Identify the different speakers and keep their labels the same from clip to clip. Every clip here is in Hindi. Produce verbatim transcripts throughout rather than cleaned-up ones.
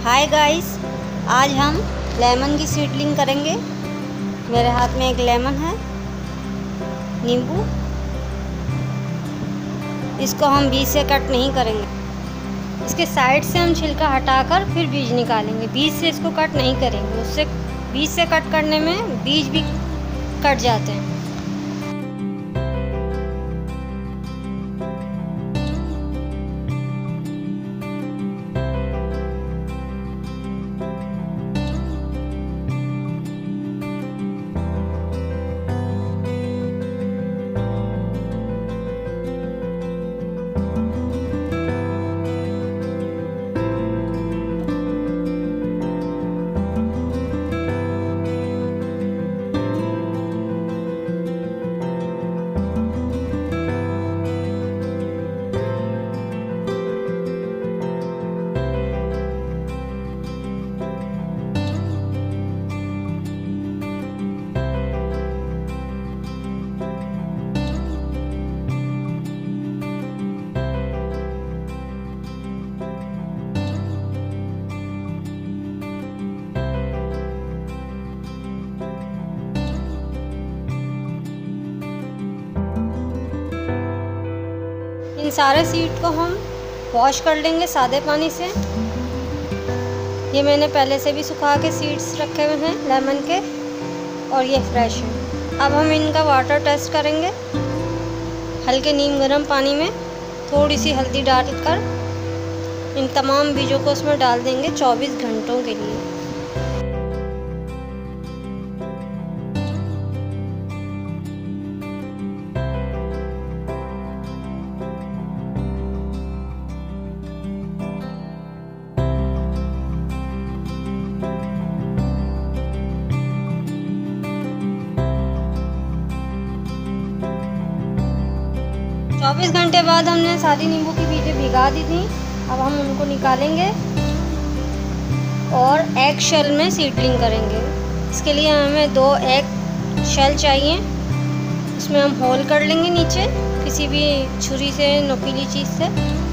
Speaker 1: हाय गाइस, आज हम लेमन की सीडलिंग करेंगे। मेरे हाथ में एक लेमन है, नींबू। इसको हम बीज से कट नहीं करेंगे। इसके साइड से हम छिलका हटाकर फिर बीज निकालेंगे। बीज से इसको कट नहीं करेंगे, उससे बीज से कट करने में बीज भी कट जाते हैं। इन सारे सीड को हम वॉश कर लेंगे सादे पानी से। ये मैंने पहले से भी सुखा के सीड्स रखे हुए हैं लेमन के, और ये फ्रेश है। अब हम इनका वाटर टेस्ट करेंगे। हल्के नीम गर्म पानी में थोड़ी सी हल्दी डालकर इन तमाम बीजों को उसमें डाल देंगे चौबीस घंटों के लिए। चौबीस घंटे बाद हमने सारी नींबू की बीजें भिगा दी थी। अब हम उनको निकालेंगे और एग शेल में सीडलिंग करेंगे। इसके लिए हमें दो एग शेल चाहिए। उसमें हम होल कर लेंगे नीचे किसी भी छुरी से, नुकीली चीज़ से।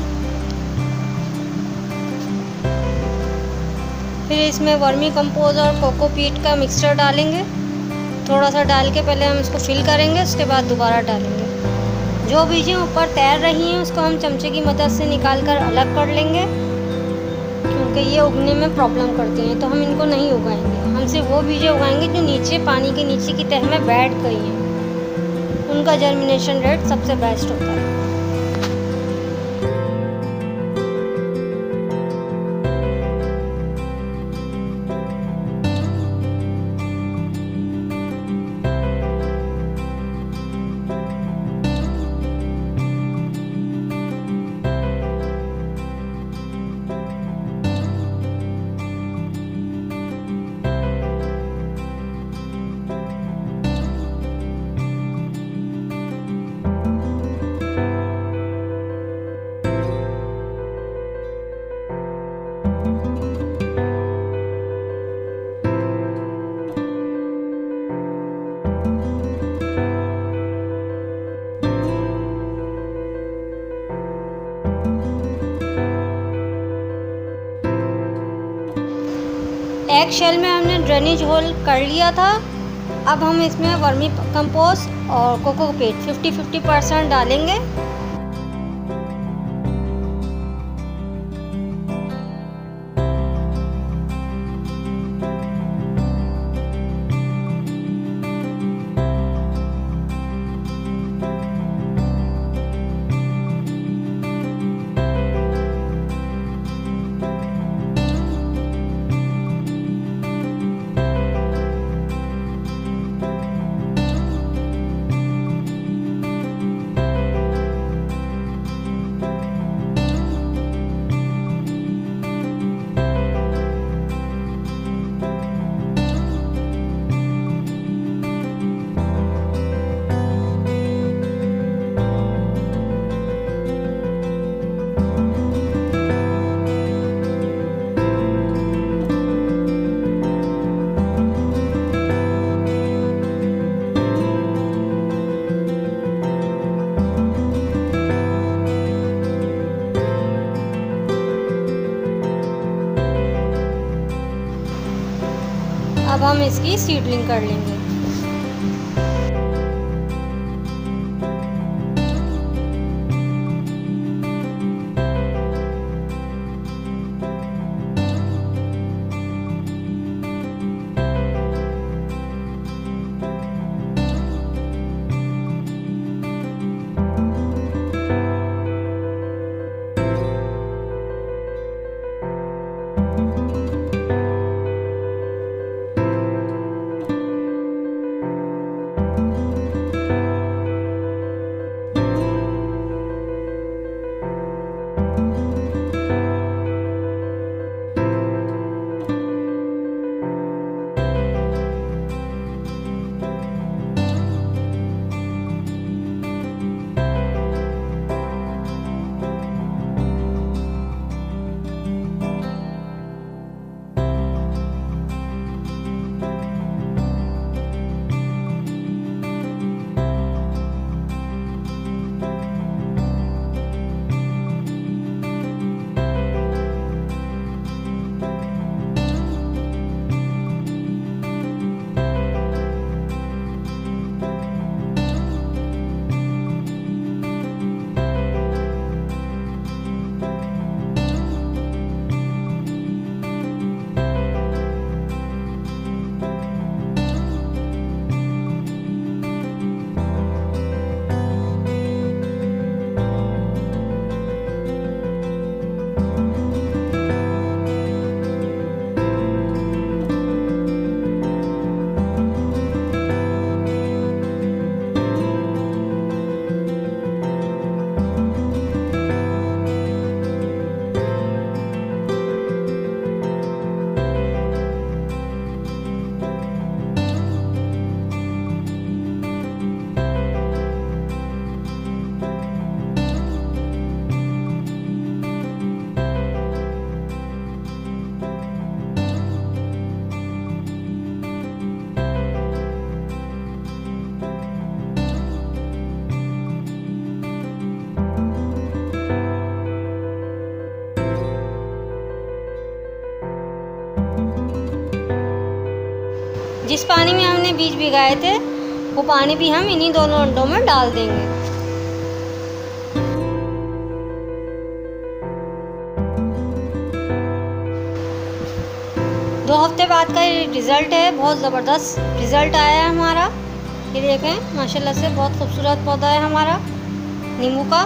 Speaker 1: फिर इसमें वर्मी कंपोज और कोकोपीट का मिक्सचर डालेंगे। थोड़ा सा डाल के पहले हम इसको फिल करेंगे, उसके बाद दोबारा डालेंगे। जो बीजें ऊपर तैर रही हैं उसको हम चमचे की मदद से निकाल कर अलग कर लेंगे, क्योंकि ये उगने में प्रॉब्लम करती हैं, तो हम इनको नहीं उगाएंगे। हम सिर्फ वो बीजें उगाएंगे जो नीचे पानी के नीचे की तह में बैठ गई हैं। उनका जर्मिनेशन रेट सबसे बेस्ट होता है। एग शेल में हमने ड्रेनेज होल कर लिया था। अब हम इसमें वर्मी कंपोस्ट और कोकोपीट फिफ्टी फिफ्टी परसेंट डालेंगे। अब हम इसकी सीडलिंग कर लेंगे। जिस पानी में हमने बीज भिगाए थे वो पानी भी हम इन्हीं दोनों अंडों में डाल देंगे। दो हफ्ते बाद का ये रिज़ल्ट है, बहुत ज़बरदस्त रिज़ल्ट आया है हमारा। ये देखें माशाल्लाह से बहुत खूबसूरत पौधा है हमारा नींबू का।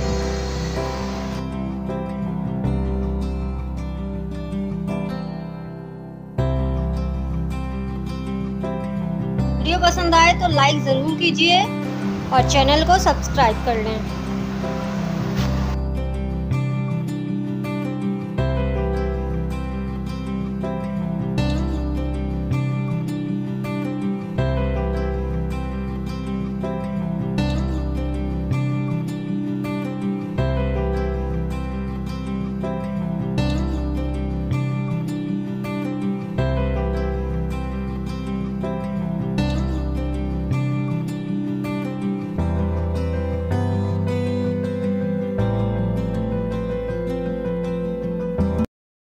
Speaker 1: वीडियो पसंद आए तो लाइक ज़रूर कीजिए और चैनल को सब्सक्राइब कर लें।